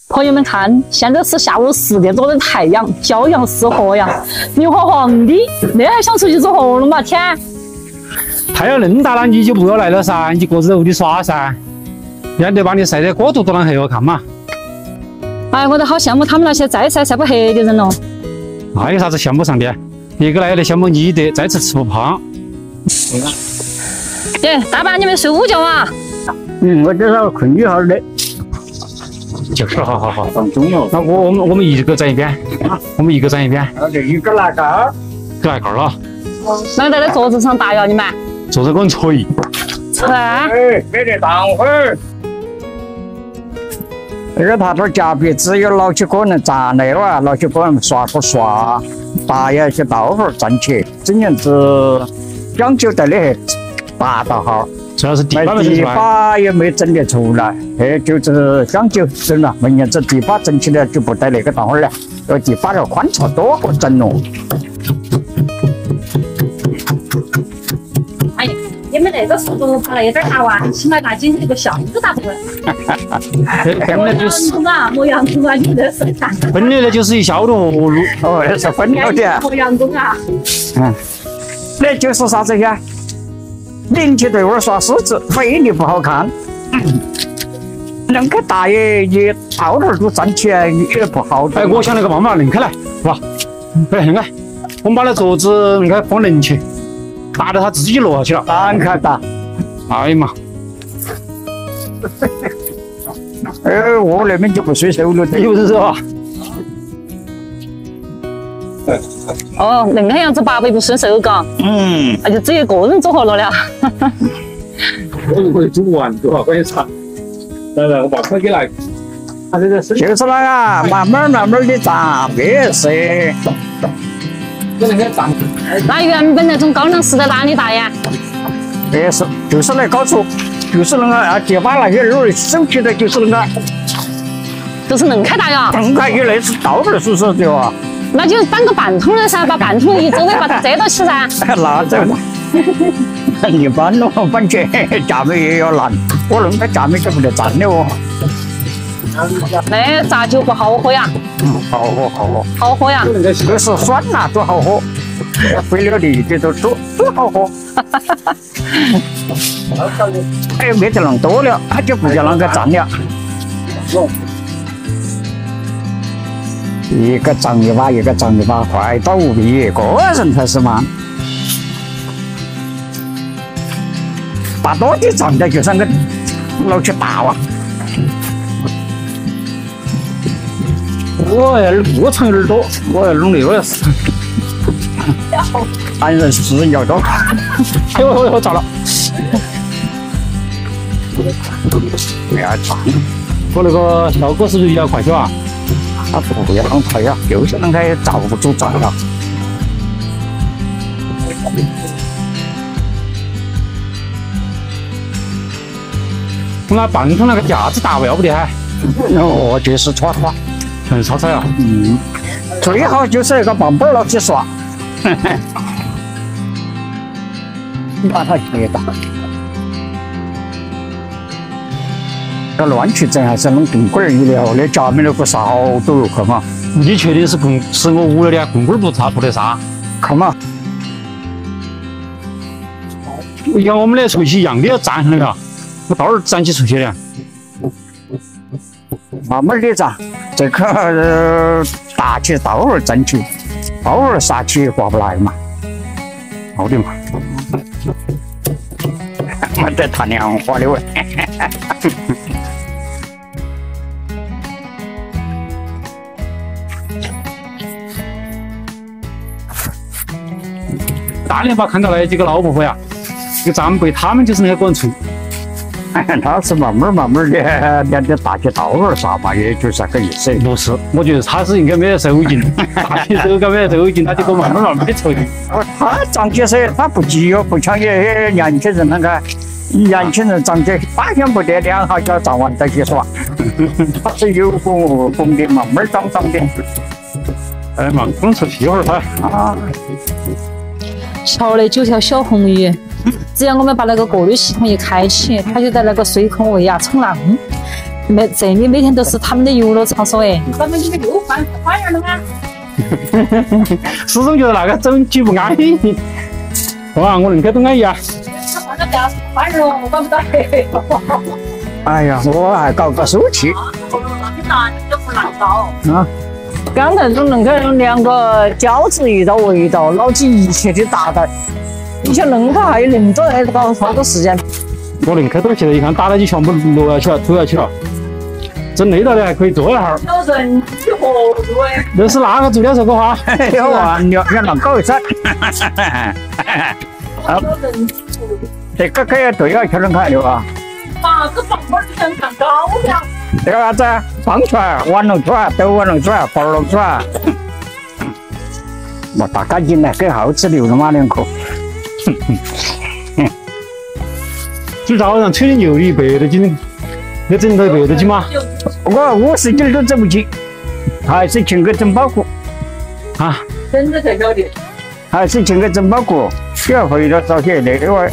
朋友们看，现在是下午10点多的太阳，骄阳似火呀，明晃晃的，那还想出去做活了嘛？天！ 太阳恁大了，你就不要来了噻，你各自在屋里耍噻，免得把你晒得过度多狼黑，我看嘛。 哎，我都好羡慕他们那些再晒晒不黑的人哦。 那有啥子羡慕上的？一个来得羡慕你的，再次吃不胖。 耶，大爸，你没睡午觉啊？ 我这是困一会儿的。 就是好。 放松了。 那我们一个站一边，我们一个站一边。 这一个拿杆， 给拿杆了。 能在那桌子上打呀？你们？ 桌子给我捶。 捶。 没得当会儿。那个他这夹鼻只有老几个人站那哇，老几个人刷个刷，打呀些到会儿站起，真样子讲究得的大到好。 主要是地板地板也没整得出来，就是讲究整了。明年这地板整起来就不得那个当会儿了，地板要宽敞多好整哦。 哎呀，你们那个速度把那点打完，起码大姐那个箱子打不完。磨洋工啊，磨洋工啊，你这是。 本来那就是一小路活路， 哦，那是分了的。 磨洋工啊。 那就是啥子呀？邻居对我耍狮子，非你不好看。那个大爷一到那儿就站起来也不好。 哎，我想那个办法拧开来，哇！哎，那个，我们把那桌子那个放人去，打得他自己就落下去了。 难看打。 哎呀妈！ 我那边就不随手了， 就是吧？ 哦，那个样子爸爸不顺手嘎。那就只有一个人做活了了。 我可以煮完，对吧？关键茶。来，我把筷给来。他这个是。 就是那个，慢慢的炸，别是。 那个炸。 那原本那种高粱是在哪里打呀？ 别是，就是那高处，就是那个结巴那些肉收起来，就是那个。 就是能开打呀？ 能开起来是到那儿是说的哇。 那就当个半桶了噻，把半桶一周围把它遮到起噻。 那这一般咯，反正价位也要难，我弄个价位就不得占的哦。 那炸酒不好喝呀？ 好喝好喝。 好喝呀？ 就是酸辣都好喝，肥了的这都好喝。哎，没得弄多了，他就不叫那个占了。一个涨一把，一个涨一把，快到无比，个人才是嘛。把多的涨的就是那个老去打哇。我要长耳朵，我要弄那个是。男人是要多。 哎呦，我糟了。 不要长。 我那个效果是不是比较快些啊？ 他不要很快呀，就是那个罩不住罩了。 我拿半桶那个架子打不要不得哈。 哦，就是戳， 全是炒菜啊。 最好就是那个棒棒老去刷。你把它切打。要乱去整还是弄棍棍儿一了，那家里那个勺都有去嘛。 你确定是我屋里的棍棍不得杀？ 看嘛。 你看我们的锤起一样的要站上那个，我到时候站起锤起的。 慢慢的站，这个打起到会儿站起，到会儿杀起划不来嘛。 好的嘛。 没得谈凉话的喂。 大连吧看到那几个老婆婆呀，这个长辈他们就是那个人锤。 他是慢慢的，连着打起到会儿杀嘛，也就是那个意思。 不是，我觉得他是应该没得手劲，打起手感没得手劲，他就给我慢慢的锤。 他长起噻，他不急哦，不像些年轻人那个，年轻人长起发现不得2下就要站完再去耍。他是有功的，慢慢长的。 哎嘛，光出屁会儿快啊！桥内9条小红鱼，只要我们把那个过滤系统一开启，它就在那个水孔位呀冲浪。 这里每天都是他们的游乐场所哎。 咱们这边又换花园了吗？ 始终觉得那个走举不安逸。哇，我恁个都安逸啊！ 他换个家花园了，我管不到。 哎呀，我还搞个手气你难都不难搞。 啊！刚才都能够两个交织一道围道，捞起一切的大单。你想弄它还有那么多还搞花多时间？ 我恁个都现在一看打了就全部落下去了，吐下去了。整累了的还可以坐一会儿。 有人去合作哎。 那是哪个做的这个花？ 有啊，你要啷搞一噻？ 有人这个可以对下去能看的吧？ 哪个房板就想看高了？ 这个啥子？放出来，碗弄出来，豆碗弄出来，包弄出来。我打干净了，给耗子留了嘛2颗。 今儿早上吹的牛的100多斤，要整到100多斤吗？ 我50斤都整不起，还是请个整包裹啊， 真的才晓得。 还是请个整包裹，需要回到早些那会儿。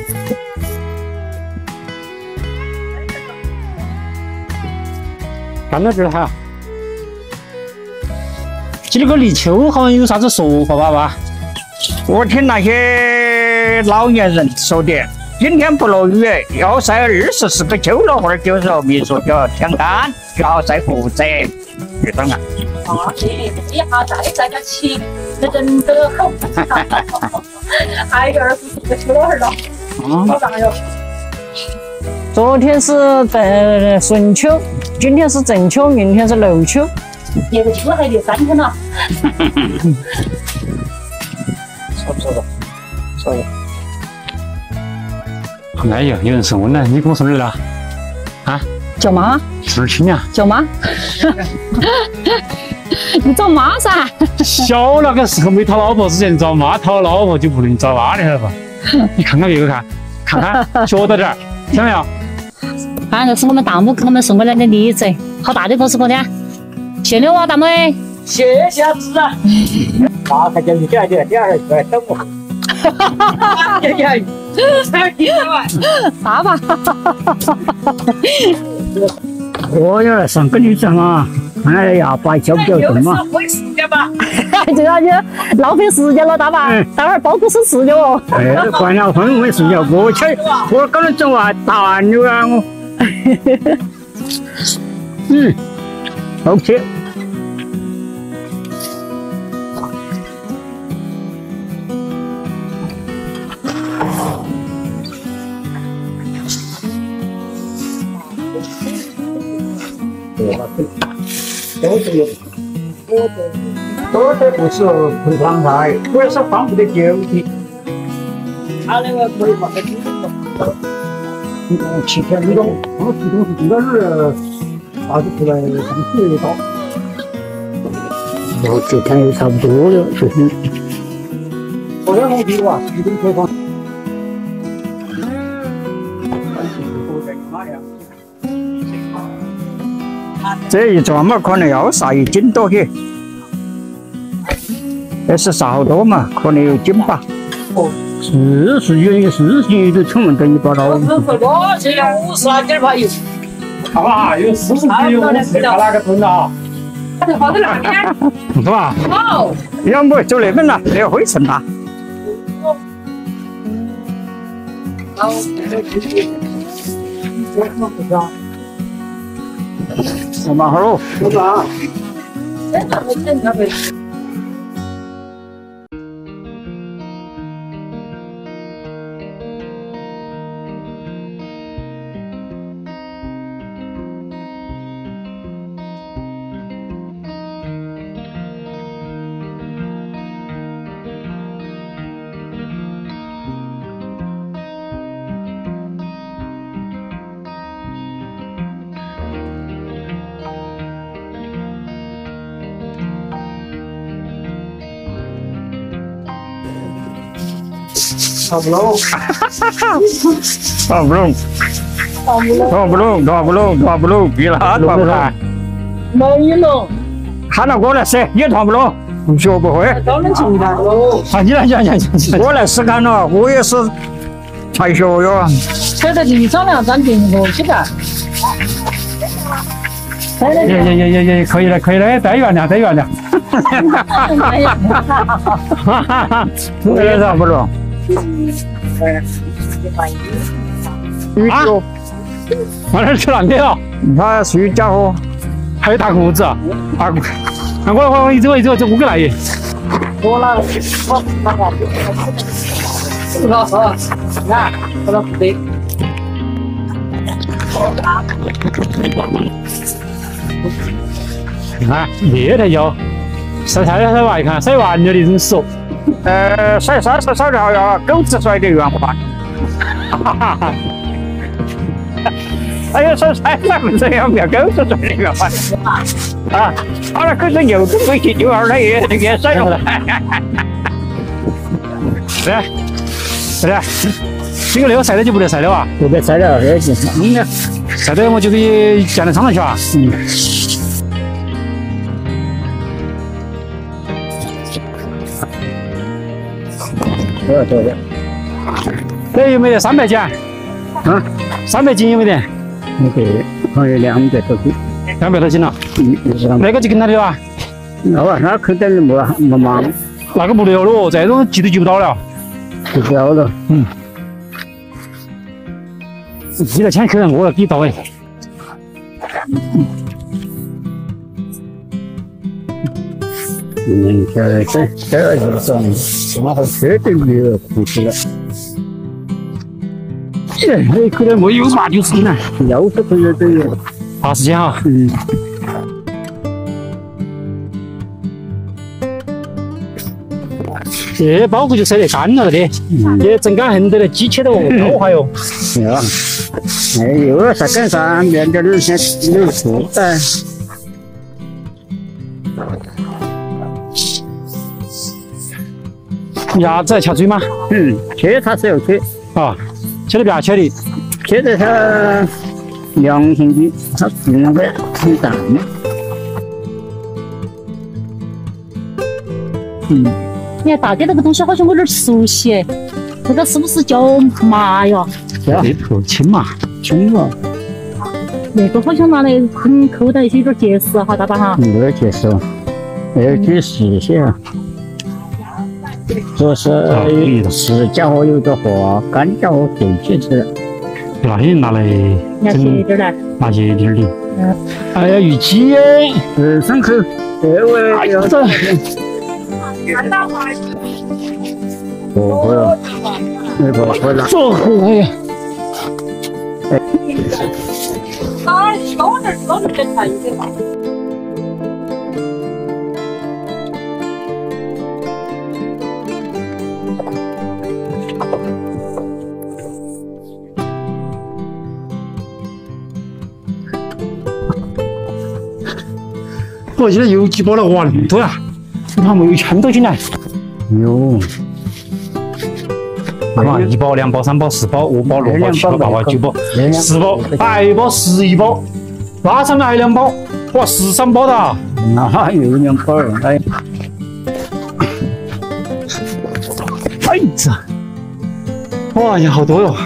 干到这儿哈。今儿个立秋好像有啥子说法吧？爸？ 我听那些老年人说的，今天不落雨，要晒24个秋了，或者就是说秘书叫天干，就要晒胡子，就这样。 一下再个7，这真的好。还有24个秋儿了，好大哟。 昨天是春秋，今天是正秋，明天是漏秋。 这个秋还得3天了。 说吧。 哎呀，有人升温了，你跟我说哪儿了？啊？ 叫妈？ 是不是亲呀？ 叫妈？你找妈噻！ 小那个时候没讨老婆之前找妈，讨了老婆就不能找妈的了吧？你看看别个看看，学到点儿，听到没有？ 啊，这是我们大母给我们送过来的梨子，好大的个是个的，谢谢我大母。 谢谢子啊！妈才叫你点儿来等我。 爸爸， 我要来上个女生啊！哎呀，把脚比较重嘛。 会时间吧？ 这个就浪费时间了，大爸，待会儿包不是吃的哦。 哎，关了婚没时间，我刚才整完大牛啊我。OK。多的不是配方菜，我也是放不得酒的。 他那个可以放在冰箱。 7天没动，我这东西这个是啥子出来上去一刀。我这天也差不多了，就是。昨天红皮哇，一顿配方。这一转嘛，可能要杀1斤多些。这是杀好多嘛，可能有1斤吧。哦，40斤都成问等于把它。 我这要50斤吧有。 好吧，有40斤，我是把哪个吞了？ 他就放在那边。 是吧？ 好。 要不走那边了，那个灰尘了。 好。 我忙好了。 真的没真的没。 打不拢，打不拢，比了打不拢， 没弄， 喊了我来试，也打不拢，学不会。 当然成了喽。 好，你来讲， 我来试看了，我也是才学哟。 这个地上两张订过去的。 也，可以了，可以了，带原谅，带原谅。哈哈哈， 为啥不中？ 啊？往哪儿去了？你了？ 他睡家伙， 还有大裤子啊！大裤，那我一走，这五个来耶。 我了，我那个，老师，那我都不对。 你看，这才叫晒太阳晒娃，一看晒完了的真熟。 晒了要狗子甩的圆滑。哈哈哈。哎呀，晒不这样，不要狗子甩的圆滑。啊，好了，狗子又都回去就二了也晒了。 对，这个那个晒了就不得晒了啊？ 不得晒了，这是晒了我就可以建到厂上去啊。 对。 那有没得300斤？啊，300斤有没得？ 没得，好像200多斤。 200多斤了。那个就跟他的了。 那肯定没忙。 那个不得了，这种记都记不到了。 记不到了。 记了钱可能我了，给到位。 这就是马上绝对没有出去了。 可能没有嘛，就是呢。 60多月都有。 花时间哈。这包谷就晒得干了的，这整干很多的，机器都高还哟。 是啊。有啥干啥，面点儿先留出来。 鸭子还切嘴吗？ 切它是要切啊，切的不要切的， 切的它良心的，它不那个很淡。 你看大姐那个东西好像有点熟悉，这个是不是叫麻呀？ 这头青麻， 青麻。 那个好像拿来很口袋些有点结实哈，大爸哈。 有点结实，要去试些啊。主要是湿家伙有的活，干家伙就结实。 那些拿来整点来， 拿些点的。哎呀，鱼鸡耶 ，3口，这位要这。 不会了，不会了。 这个哎呀。 高点才有点好。 我现在有几包了，哇，那么多呀！你看没有1000多斤来。 哟， 看嘛，1包、2包、3包、4包、5包、6包、7包、8包、9包、10包、8包、11包，那上面还有2包，哇，13包的。 那有2包了，哎。 哎呀，哇呀，好多哟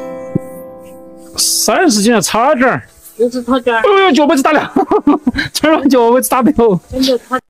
！30斤了，差点儿。 就是他这儿。 哎呦，脚被子打了，这儿脚被子打的哟。 真的他。